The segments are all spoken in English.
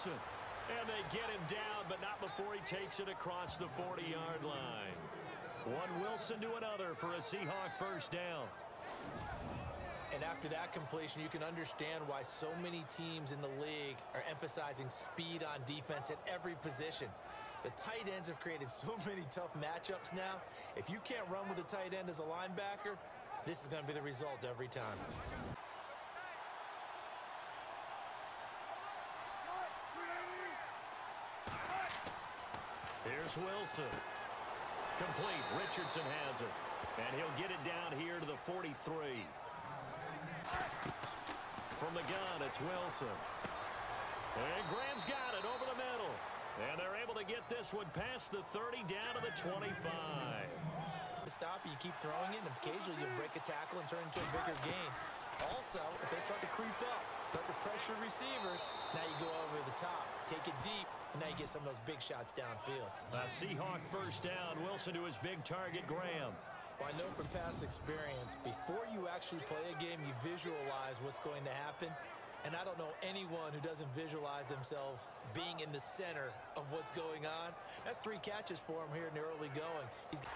Wilson. And they get him down, but not before he takes it across the 40-yard line. One Wilson to another for a Seahawk first down. And after that completion, you can understand why so many teams in the league are emphasizing speed on defense at every position. The tight ends have created so many tough matchups now. If you can't run with a tight end as a linebacker, this is going to be the result every time. Here's Wilson. Complete. Richardson has it. And he'll get it down here to the 43. From the gun, it's Wilson. And Graham's got it over the middle. And they're able to get this one past the 30 down to the 25. Stop, you keep throwing it, and occasionally you'll break a tackle and turn into a bigger gain. Also, if they start to creep up, start to pressure receivers, now you go over the top, take it deep, and now you get some of those big shots downfield. A Seahawk first down. Wilson to his big target, Graham. Well, I know from past experience, before you actually play a game, you visualize what's going to happen. And I don't know anyone who doesn't visualize themselves being in the center of what's going on. That's 3 catches for him here in the early going.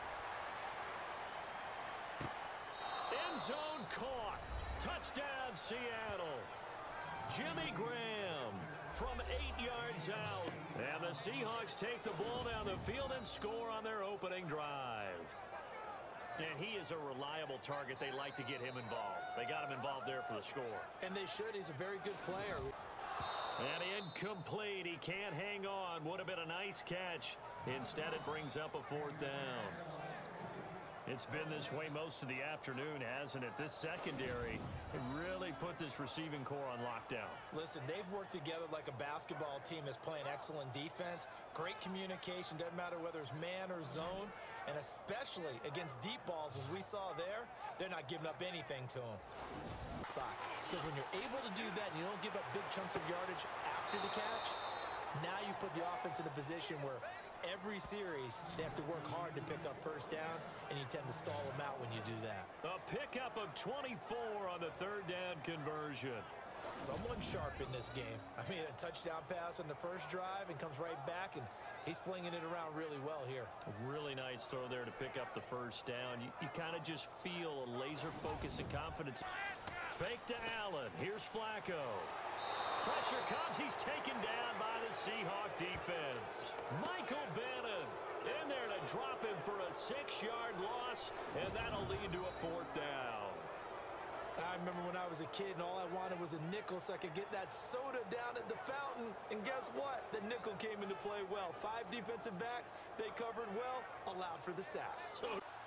End zone caught. Touchdown, Seattle. Jimmy Graham from 8 yards out. And the Seahawks take the ball down the field and score on their opening drive. And he is a reliable target. They like to get him involved. They got him involved there for the score. And they should. He's a very good player. And incomplete. He can't hang on. Would have been a nice catch. Instead, it brings up a 4th down. It's been this way most of the afternoon, hasn't it? This secondary really put this receiving core on lockdown. Listen, they've worked together like a basketball team that's playing excellent defense. Great communication. Doesn't matter whether it's man or zone. And especially against deep balls, as we saw there, they're not giving up anything to them. Spot. Because when you're able to do that and you don't give up big chunks of yardage after the catch, now you put the offense in a position where every series they have to work hard to pick up first downs, and you tend to stall them out when you do that. A pickup of 24 on the 3rd down conversion. Someone sharp in this game. I mean, a touchdown pass on the first drive and comes right back, and he's flinging it around really well here. A really nice throw there to pick up the first down. You kind of just feel a laser focus and confidence. Fake to Allen. Here's Flacco. Pressure comes. He's taken down by the Seahawk defense. Michael Bennett in there to drop him for a 6-yard loss, and that'll lead to a 4th down. I remember when I was a kid and all I wanted was a nickel so I could get that soda down at the fountain. And guess what? The nickel came into play well. 5 defensive backs, they covered well, allowed for the sacks.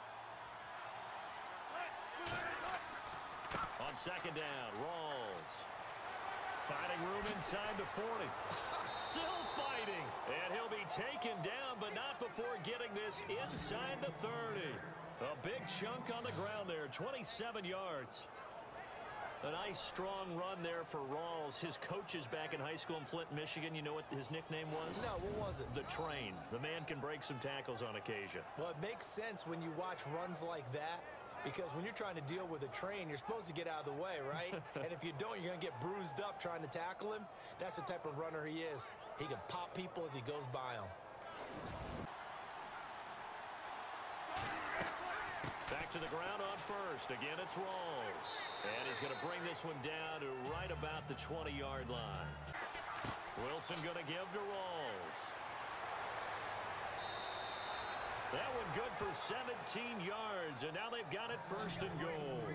On 2nd down, Rawls. Finding room inside the 40. Still fighting. And he'll be taken down, but not before getting this inside the 30. A big chunk on the ground there, 27 yards. A nice, strong run there for Rawls. His coaches back in high school in Flint, Michigan, you know what his nickname was? No, what was it? The Train. The man can break some tackles on occasion. Well, it makes sense when you watch runs like that, because when you're trying to deal with a train, you're supposed to get out of the way, right? And if you don't, you're going to get bruised up trying to tackle him. That's the type of runner he is. He can pop people as he goes by them. Back to the ground on first. Again, it's Rawls. And he's going to bring this one down to right about the 20-yard line. Wilson going to give to Rawls. That one good for 17 yards, and now they've got it 1st and goal.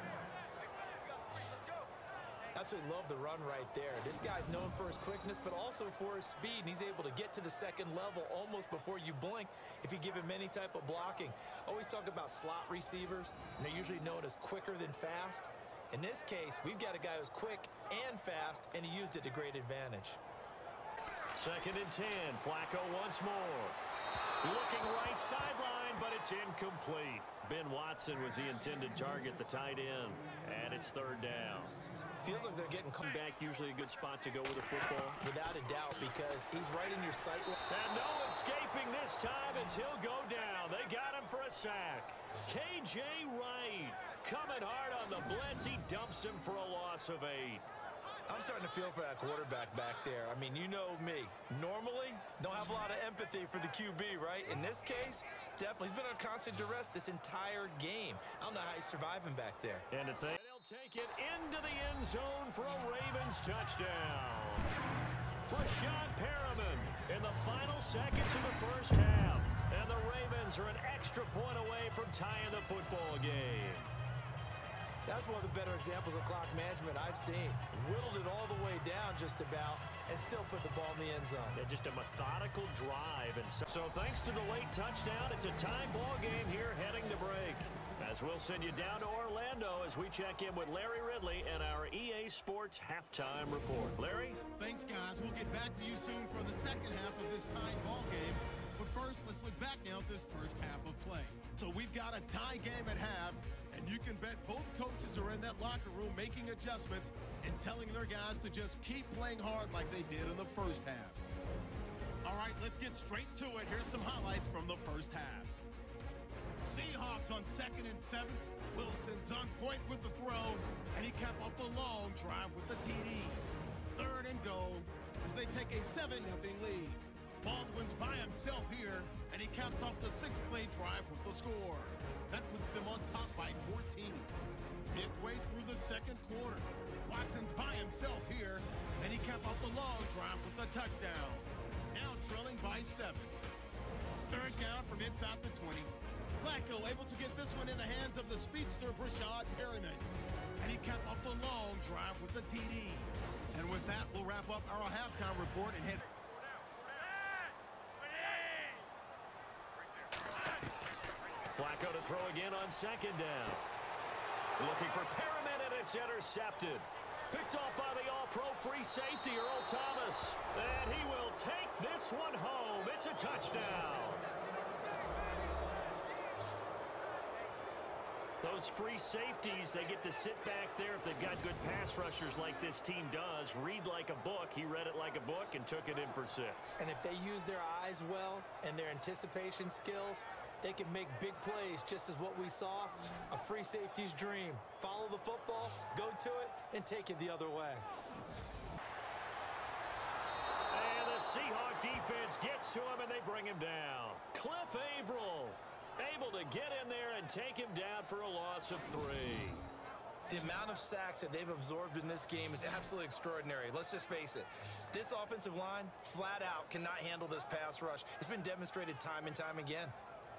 Absolutely love the run right there. This guy's known for his quickness, but also for his speed, and he's able to get to the 2nd level almost before you blink if you give him any type of blocking. Always talk about slot receivers, and they're usually known as quicker than fast. In this case, we've got a guy who's quick and fast, and he used it to great advantage. 2nd and 10. Flacco once more. Looking right sideline, but it's incomplete. Ben Watson was the intended target, the tight end, and it's 3rd down. Feels like they're getting come back, usually a good spot to go with a football. Without a doubt, because he's right in your sight. And no escaping this time as he'll go down. They got him for a sack. K.J. Wright coming hard on the blitz. He dumps him for a loss of 8. I'm starting to feel for that quarterback back there. I mean, you know me. Normally, don't have a lot of empathy for the QB, right? In this case, definitely. He's been on constant duress this entire game. I don't know how he's surviving back there. And they'll take it into the end zone for a Ravens touchdown. Breshad Perriman in the final seconds of the first half. And the Ravens are an extra point away from tying the football game. That's one of the better examples of clock management I've seen. Whittled it all the way down just about and still put the ball in the end zone. Yeah, just a methodical drive. And so thanks to the late touchdown, it's a tie ball game here heading to break. As we'll send you down to Orlando as we check in with Larry Ridley and our EA Sports halftime report. Larry? Thanks, guys. We'll get back to you soon for the second half of this tied ball game. But first, let's look back now at this first half of play. So we've got a tie game at half. And you can bet both coaches are in that locker room making adjustments and telling their guys to just keep playing hard like they did in the first half. All right, let's get straight to it. Here's some highlights from the first half. Seahawks on 2nd and 7. Wilson's on point with the throw, and he capped off the long drive with the TD. 3rd and goal as they take a 7-0 lead. Baldwin's by himself here, and he caps off the 6-play drive with the score. That puts them on top by 14. Midway through the second quarter, Watson's by himself here, and he capped off the long drive with a touchdown. Now trailing by 7. 3rd down from inside the 20. Flacco able to get this one in the hands of the speedster Breshad Perriman, and he capped off the long drive with the TD. And with that, we'll wrap up our halftime report and head. Flacco to throw again on 2nd down. Looking for Perriman, and it's intercepted. Picked off by the all-pro free safety, Earl Thomas. And he will take this one home. It's a touchdown. Those free safeties, they get to sit back there if they've got good pass rushers like this team does. Read like a book. He read it like a book and took it in for 6. And if they use their eyes well and their anticipation skills, they can make big plays, just as what we saw, a free safety's dream. Follow the football, go to it, and take it the other way. And the Seahawk defense gets to him, and they bring him down. Cliff Averill able to get in there and take him down for a loss of 3. The amount of sacks that they've absorbed in this game is absolutely extraordinary. Let's just face it. This offensive line, flat out, cannot handle this pass rush. It's been demonstrated time and time again.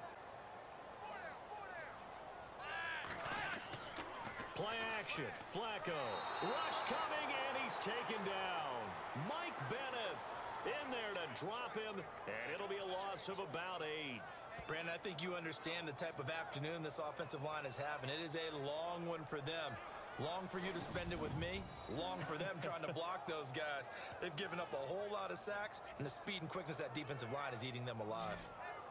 Play action. Flacco. Rush coming, and he's taken down. Mike Bennett in there to drop him, and it'll be a loss of about 8. Brandon, I think you understand the type of afternoon this offensive line is having. It is a long one for them. Long for you to spend it with me. Long for them trying to block those guys. They've given up a whole lot of sacks, and the speed and quickness of that defensive line is eating them alive.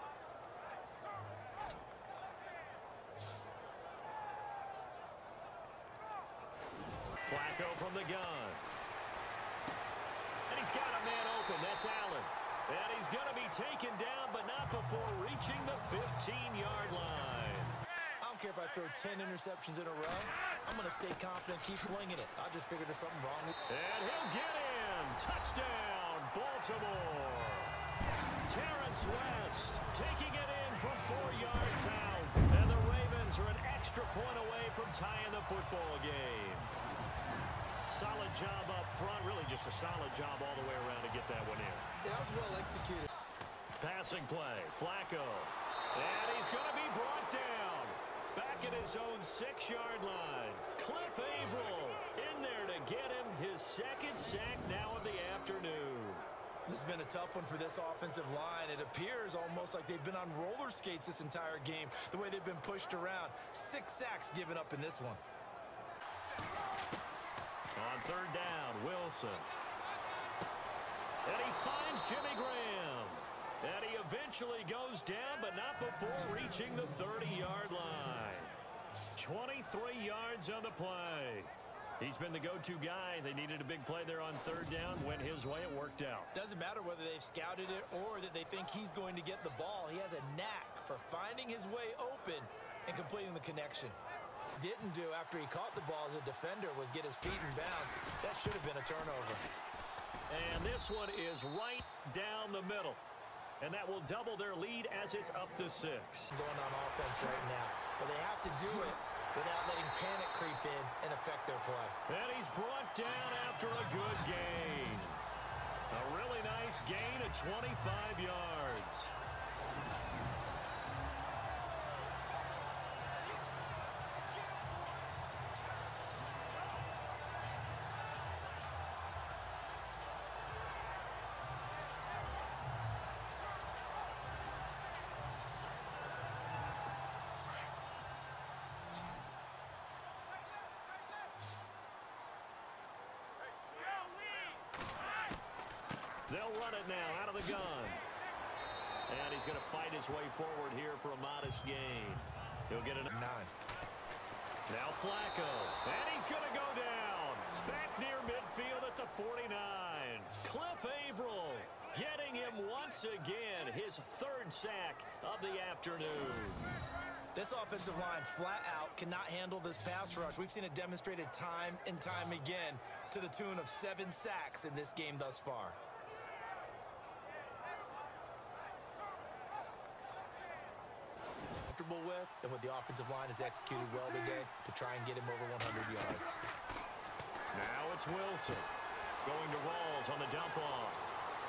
Flacco from the gun. And he's got a man open. That's Allen. And he's going to be taken down, but not before reaching the 15-yard line. I don't care if I throw 10 interceptions in a row. I'm going to stay confident, keep flinging it. I just figured there's something wrong with it. And he'll get in. Touchdown, Baltimore. Terrence West taking it in from 4 yards out. And the Ravens are an extra point away from tying the football game. Solid job up front. Really just a solid job all the way around to get that one in. Yeah, that was well executed. Passing play. Flacco. And he's going to be brought down. Back at his own 6-yard line. Cliff Averill in there to get him his 2nd sack now of the afternoon. This has been a tough one for this offensive line. It appears almost like they've been on roller skates this entire game, the way they've been pushed around. 6 sacks given up in this one. On 3rd down, Wilson. And he finds Jimmy Graham. And he eventually goes down, but not before reaching the 30-yard line. 23 yards on the play. He's been the go-to guy. They needed a big play there on 3rd down. Went his way. It worked out. Doesn't matter whether they've scouted it or that they think he's going to get the ball. He has a knack for finding his way open and completing the connection. didn't do after he caught the ball as a defender was get his feet in bounds. That should have been a turnover. And this one is right down the middle. And that will double their lead as it's up to 6. Going on offense right now. But they have to do it without letting panic creep in and affect their play. And he's brought down after a good gain. A really nice gain of 25 yards. They'll run it now out of the gun. And he's going to fight his way forward here for a modest gain. He'll get a 9. Now Flacco. And he's going to go down. Back near midfield at the 49. Cliff Averill getting him once again. His 3rd sack of the afternoon. This offensive line flat out cannot handle this pass rush. We've seen it demonstrated time and time again to the tune of 7 sacks in this game thus far. With and what the offensive line has executed well today to try and get him over 100 yards. Now it's Wilson going to Rawls on the dump off.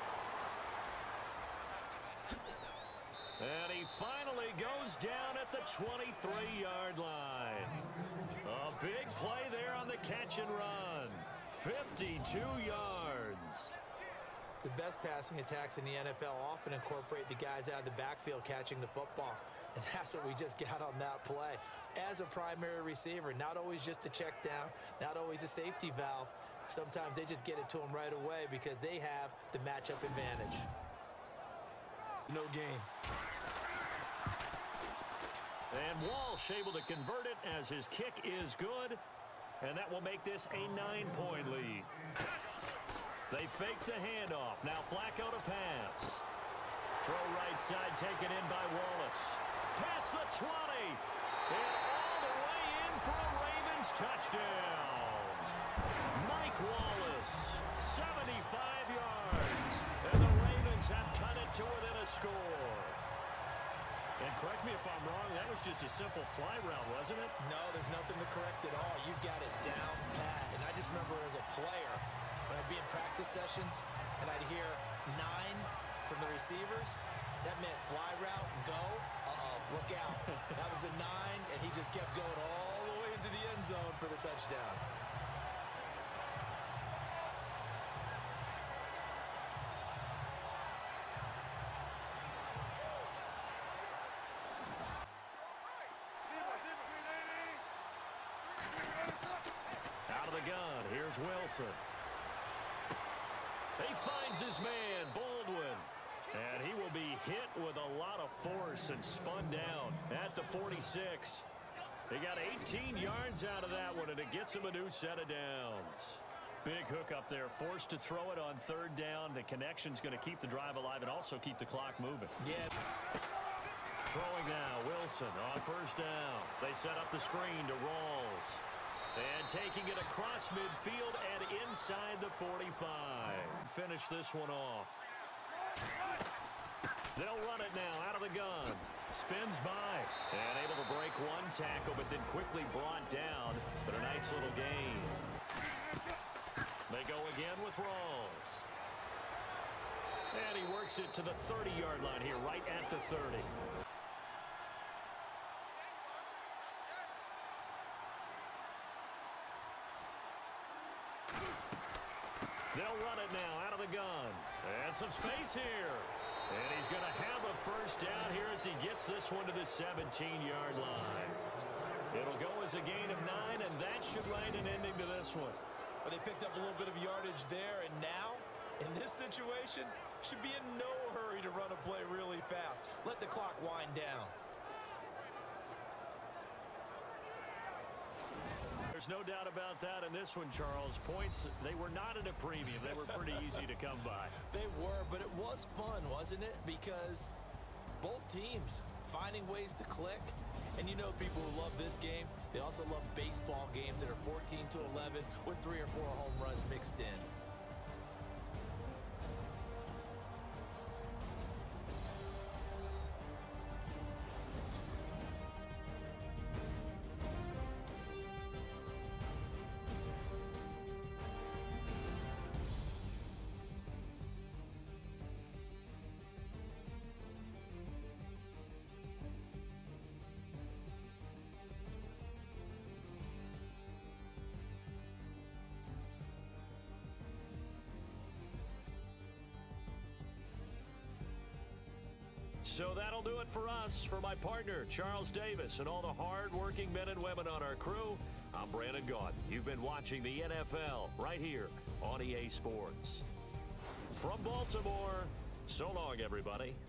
And he finally goes down at the 23-yard line. A big play there on the catch and run. 52 yards. The best passing attacks in the NFL often incorporate the guys out of the backfield catching the football. And that's what we just got on that play. As a primary receiver, not always just a check down, not always a safety valve. Sometimes they just get it to them right away because they have the matchup advantage. No gain. And Walsh able to convert it as his kick is good. And that will make this a 9-point lead. They fake the handoff. Now Flacco to pass. Throw right side taken in by Wallace. Past the 20. And all the way in for a Ravens touchdown. Mike Wallace, 75 yards. And the Ravens have cut it to within a score. And correct me if I'm wrong, that was just a simple fly route, wasn't it? No, there's nothing to correct at all. You've got it down pat. And I just remember as a player, when I'd be in practice sessions and I'd hear 9 from the receivers, that meant fly route, go, look out. That was the 9, and he just kept going all the way into the end zone for the touchdown. Out of the gun, here's Wilson. He finds his man, Baldwin. And he will be hit with a lot of force and spun down at the 46. He got 18 yards out of that one, and it gets him a new set of downs. Big hook up there, forced to throw it on 3rd down. The connection's going to keep the drive alive and also keep the clock moving. Yeah. Throwing now, Wilson on 1st down. They set up the screen to Rawls. And taking it across midfield and inside the 45. Finish this one off. They'll run it now out of the gun. Spins by. And able to break one tackle, but then quickly brought down. But a nice little gain. They go again with Rawls. And he works it to the 30-yard line here, right at the 30. They'll run it now out of the gun. And some space here. And he's going to have a 1st down here as he gets this one to the 17-yard line. It'll go as a gain of 9, and that should write an ending to this one. Well, they picked up a little bit of yardage there, and now, in this situation, should be in no hurry to run a play really fast. Let the clock wind down. There's no doubt about that in this one, Charles. Points, they were not at a premium. They were pretty easy to come by. They were, but it was fun, wasn't it? Because both teams finding ways to click. And you know people who love this game, They also love baseball games that are 14-11 with 3 or 4 home runs mixed in. So that'll do it for us. For my partner, Charles Davis, and all the hard-working men and women on our crew, I'm Brandon Gaudin. You've been watching the NFL right here on EA Sports. From Baltimore, so long, everybody.